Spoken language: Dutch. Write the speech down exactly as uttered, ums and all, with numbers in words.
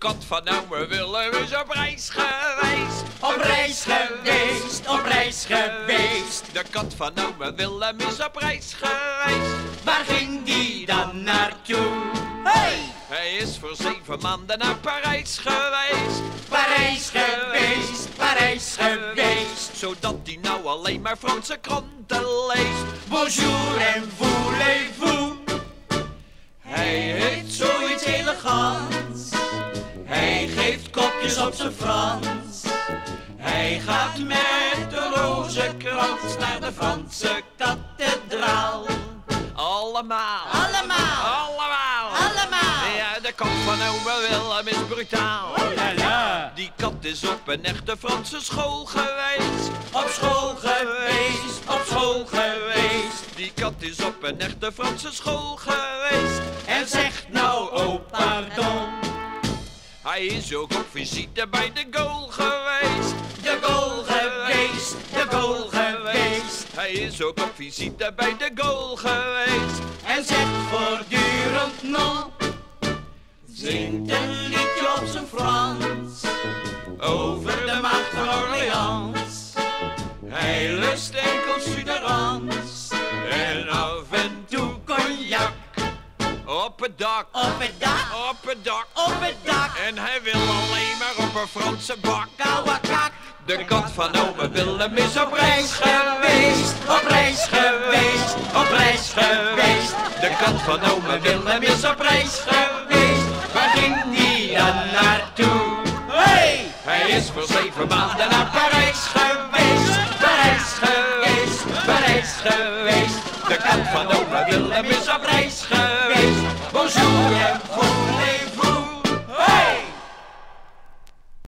kat van ome Willem is op reis geweest. Op reis geweest, op reis geweest. De kat van ome Willem is op reis geweest. Waar ging die dan naartoe? Hey! Hij is voor zeven maanden naar Parijs geweest. Parijs geweest, Parijs geweest. Zodat hij nou alleen maar Franse kranten leest. Bonjour en voulez-vous. Hij heeft zoiets elegants. Hij geeft kopjes op zijn Frans. Hij gaat met de rozenkrans naar de Franse kathedraal. Allemaal, Allemaal, allemaal, allemaal. Ja, de kat van ome Willem is brutaal. Oh la la. Die kat is op een echte Franse school geweest. Op school geweest, op school geweest. Die kat is op een echte Franse school geweest. En zegt nou, oh pardon. Hij is ook op visite bij de goal geweest. De goal geweest, de goal geweest. Hij is ook op visite bij de goal geweest. En zegt voortdurend non. Zingt een liedje op zijn Frans. Over de macht van Orleans. Hij lust enkel suderans. En af en toe Cognac. op het dak, Op het dak, op het dak. op het dak. En hij wil alleen maar op een Franse bak. Kauwakak. De kat van ome Willem is op reis Reis geweest, op reis geweest, op reis geweest. De kat van ome Willem is op reis geweest. Waar ging die dan naartoe? Hey! Hij is voor zeven maanden naar Parijs geweest, Parijs geweest, Parijs geweest. De kat van ome Willem is op reis geweest. Bonjour en